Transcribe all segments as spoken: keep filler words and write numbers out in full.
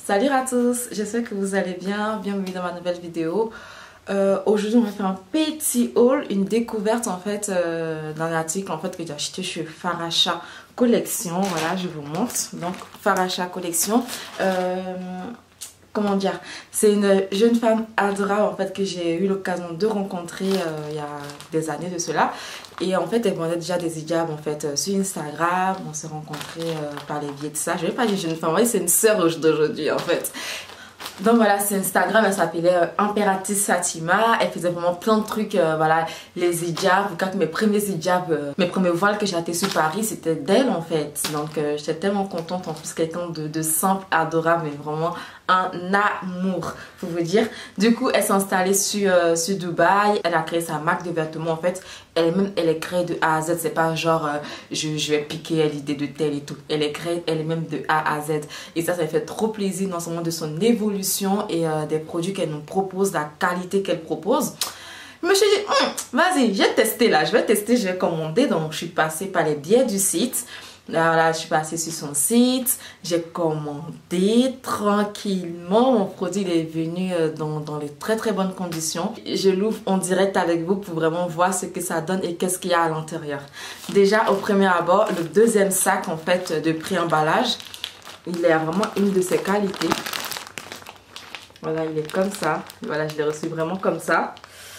Salut à tous, j'espère que vous allez bien, bienvenue dans ma nouvelle vidéo. Euh, Aujourd'hui on va faire un petit haul, une découverte en fait euh, d'un article en fait que j'ai acheté chez Faracha Collection. Voilà, je vous montre. Donc Faracha Collection. Euh, comment dire, c'est une jeune femme adorable en fait que j'ai eu l'occasion de rencontrer euh, il y a des années de cela. Et en fait elle vendait déjà des hijabs en fait euh, sur Instagram. On s'est rencontrés euh, par les biais de ça. Je vais pas dire jeune femme, c'est une sœur d'aujourd'hui en fait. Donc voilà, c'est Instagram, elle s'appelait euh, Impératrice Fatima. Elle faisait vraiment plein de trucs, euh, voilà, les hijabs. Quand mes premiers hijabs, euh, mes premiers voiles que j'ai achetés sur Paris, c'était d'elle en fait. Donc euh, j'étais tellement contente, en plus quelqu'un de, de simple, adorable, mais vraiment un amour, faut vous dire. Du coup, elle s'est installée sur, euh, sur Dubaï. Elle a créé sa marque de vêtements en fait. Elle-même, elle est créée de A à Z. C'est pas genre euh, je, je vais piquer l'idée de telle et tout. Elle est créée elle-même de A à Z. Et ça, ça fait trop plaisir non seulement de son évolution et euh, des produits qu'elle nous propose, la qualité qu'elle propose. Je me suis dit, hm, vas-y, j'ai testé là. Je vais tester, je vais commander. Donc, je suis passée par les biais du site. Là, là, je suis passée sur son site, j'ai commandé tranquillement, mon produit il est venu dans, dans les très très bonnes conditions. Je l'ouvre en direct avec vous pour vraiment voir ce que ça donne et qu'est-ce qu'il y a à l'intérieur. Déjà au premier abord, le deuxième sac en fait de pré-emballage, il est vraiment une de ses qualités. Voilà, il est comme ça, voilà, je l'ai reçu vraiment comme ça.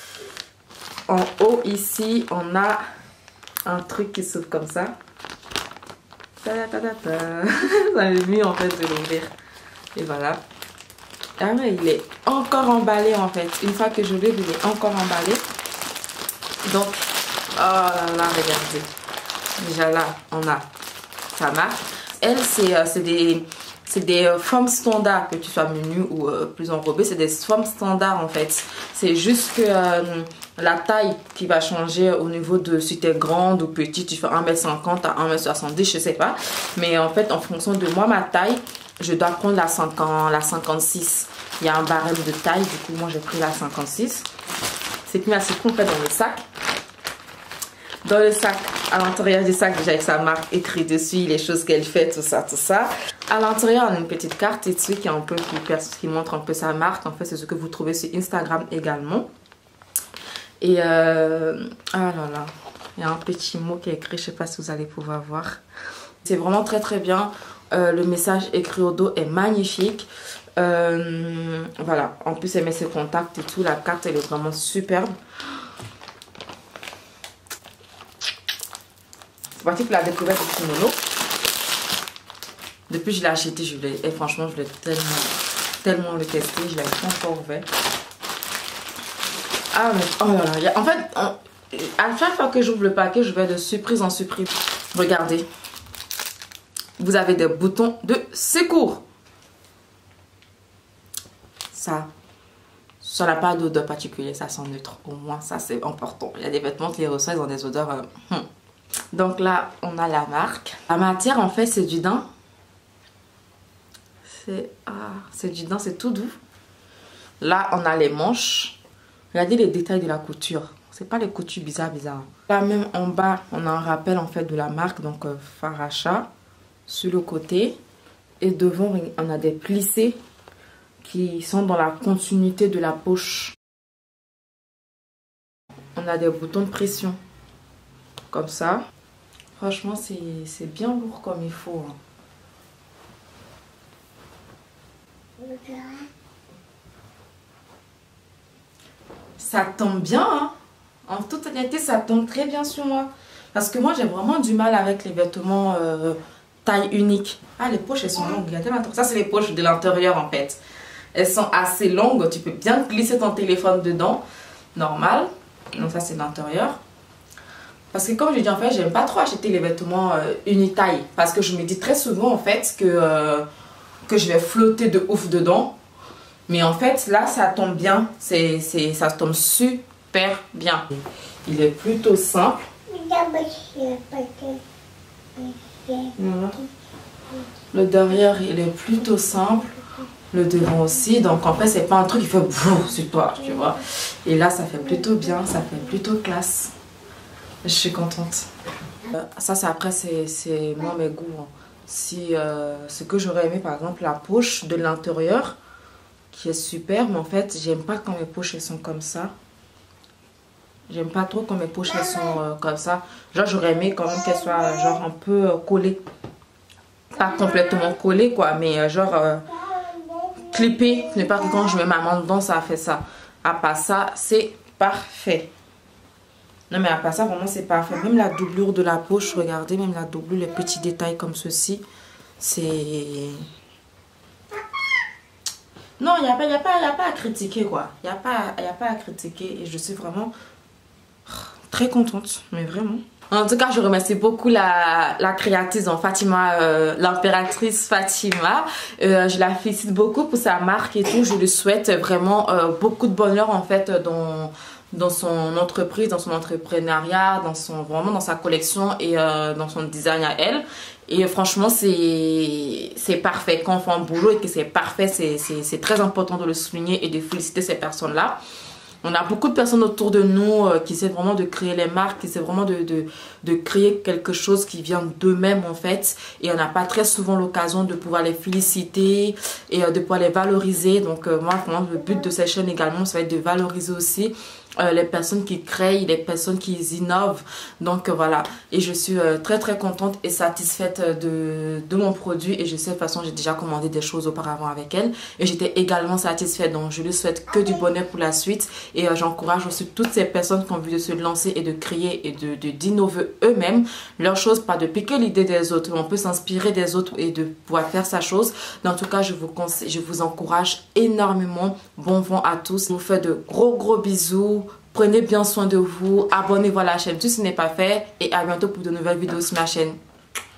En haut ici, on a un truc qui s'ouvre comme ça. Ta ta ta ta. Ça m'est mis en fait de l'ouvrir. Et voilà. Ah mais il est encore emballé en fait. Une fois que je l'ouvre, il est encore emballé. Donc, oh là là, regardez. Déjà là, on a sa marque. Elle, c'est euh, des, des euh, formes standards, que tu sois menu ou euh, plus enrobé. C'est des formes standards en fait. C'est juste que... Euh, la taille qui va changer au niveau de si tu es grande ou petite, tu fais un mètre cinquante à un mètre soixante-dix, je sais pas. Mais en fait, en fonction de moi, ma taille, je dois prendre la, cinquante, la cinquante-six. Il y a un barème de taille, du coup, moi j'ai pris la cinquante-six. C'est mis assez complet dans le sac. Dans le sac, à l'intérieur du sac, déjà avec sa marque écrit dessus, les choses qu'elle fait, tout ça, tout ça. À l'intérieur, on a une petite carte ici qui, est un peu, qui, qui montre un peu sa marque. En fait, c'est ce que vous trouvez sur Instagram également. Et euh, ah là là, il y a un petit mot qui est écrit, je sais pas si vous allez pouvoir voir. C'est vraiment très très bien. Euh, le message écrit au dos est magnifique. Euh, voilà, en plus elle met ses contacts et tout. La carte elle est vraiment superbe. C'est parti pour la découverte du kimono. Depuis que je l'ai acheté, je l'ai, et franchement je l'ai tellement, tellement le testé, je l'ai pas encore ouvert. Ah mais oh là là, en fait, on, à chaque fois que j'ouvre le paquet, je vais de surprise en surprise. Regardez, vous avez des boutons de secours. Ça, ça n'a pas d'odeur particulière, ça sent neutre. Au moins, ça c'est important. Il y a des vêtements qui les reçoivent, ils ont des odeurs. Euh, hmm. Donc là, on a la marque. La matière, en fait, c'est du daim. C'est ah, c'est du daim, c'est tout doux. Là, on a les manches. Regardez les détails de la couture. C'est pas les coutures bizarres, bizarres. Là même en bas, on a un rappel en fait de la marque, donc euh, Faracha, sur le côté. Et devant, on a des plissés qui sont dans la continuité de la poche. On a des boutons de pression, comme ça. Franchement, c'est bien lourd comme il faut. Hein. Ça tombe bien, hein. En toute honnêteté, ça tombe très bien sur moi. Parce que moi, j'ai vraiment du mal avec les vêtements euh, taille unique. Ah, les poches, elles sont longues. Ça, c'est les poches de l'intérieur, en fait. Elles sont assez longues. Tu peux bien glisser ton téléphone dedans. Normal. Donc, ça, c'est l'intérieur. Parce que, comme je dis, en fait, j'aime pas trop acheter les vêtements euh, unitaille. Parce que je me dis très souvent, en fait, que, euh, que je vais flotter de ouf dedans. Mais en fait, là, ça tombe bien. C'est, c'est, ça tombe super bien. Il est plutôt simple. Voilà. Le derrière, il est plutôt simple. Le devant aussi. Donc, en fait, c'est pas un truc qui fait boum sur toi, tu vois. Et là, ça fait plutôt bien. Ça fait plutôt classe. Je suis contente. Ça, c'est après, c'est moi, mes goûts. si euh, ce que j'aurais aimé, par exemple, la poche de l'intérieur, qui est super, mais en fait, j'aime pas quand mes poches elles sont comme ça. J'aime pas trop quand mes poches elles sont euh, comme ça. Genre, j'aurais aimé quand même qu'elles soient genre un peu euh, collées. Pas complètement collées, quoi, mais euh, genre euh, clippées. Ce n'est pas que quand je mets ma main dedans, ça fait ça. À part ça, c'est parfait. Non, mais à part ça, vraiment, c'est parfait. Même la doublure de la poche, regardez, même la doublure, les petits détails comme ceci, c'est... Non, il n'y a, pas, y a, pas, y a pas à critiquer, quoi. Il n'y a, pas- y a pas à critiquer. Et je suis vraiment très contente, mais vraiment. En tout cas, je remercie beaucoup la, la créatrice, donc Fatima, euh, l'impératrice Fatima. Euh, je la félicite beaucoup pour sa marque et tout. Je lui souhaite vraiment euh, beaucoup de bonheur, en fait, dans... dans son entreprise, dans son entrepreneuriat, dans son, vraiment dans sa collection et euh, dans son design à elle. Et franchement, c'est c'est parfait. Quand on fait un boulot et que c'est parfait, c'est très important de le souligner et de féliciter ces personnes-là. On a beaucoup de personnes autour de nous euh, qui essaient vraiment de créer les marques, qui essaient vraiment de, de, de créer quelque chose qui vient d'eux-mêmes en fait. Et on n'a pas très souvent l'occasion de pouvoir les féliciter et euh, de pouvoir les valoriser. Donc euh, moi, vraiment, le but de cette chaîne également, ça va être de valoriser aussi euh, les personnes qui créent, les personnes qui innovent. Donc euh, voilà. Et je suis euh, très très contente et satisfaite de, de mon produit. Et je sais de toute façon, j'ai déjà commandé des choses auparavant avec elle. Et j'étais également satisfaite. Donc je lui souhaite que du bonheur pour la suite. Et euh, j'encourage aussi toutes ces personnes qui ont envie de se lancer et de créer et de d'innover eux-mêmes leurs choses, pas de piquer l'idée des autres. On peut s'inspirer des autres et de pouvoir faire sa chose. Mais en tout cas, je vous conseille, je vous encourage énormément. Bon vent à tous. Je vous fais de gros gros bisous. Prenez bien soin de vous. Abonnez-vous à la chaîne si ce n'est pas fait. Et à bientôt pour de nouvelles vidéos sur ma chaîne.